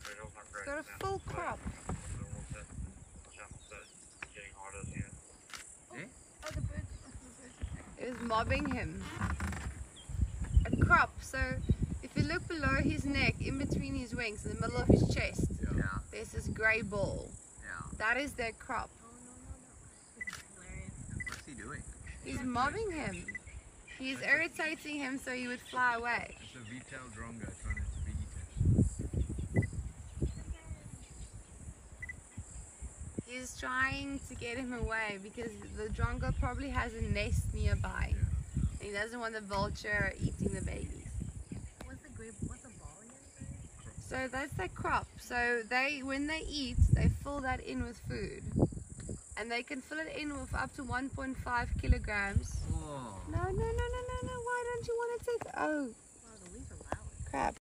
It's got a full crop. It was mobbing him. A crop. So if you look below his neck, in between his wings, in the middle of his chest, there's this grey ball. That is their crop. What's he doing? He's mobbing him. He's irritating him so he would fly away. It's a V-tailed drongo trying to be eaten. He's trying to get him away because the drongo probably has a nest nearby. And he doesn't want the vulture eating the babies. What's the ball again? So that's their crop. So when they eat, they fill that in with food. And they can fill it in with up to 1.5 kilograms. Oh. No. Why don't you want to take? Oh. Wow, the leaves are loud. Crap.